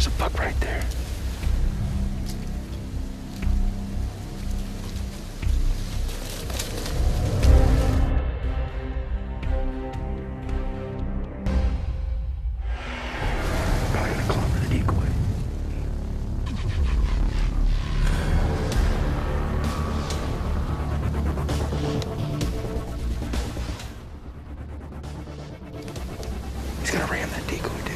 There's a buck right there. Probably gonna clobber the decoy. He's gonna ram that decoy down.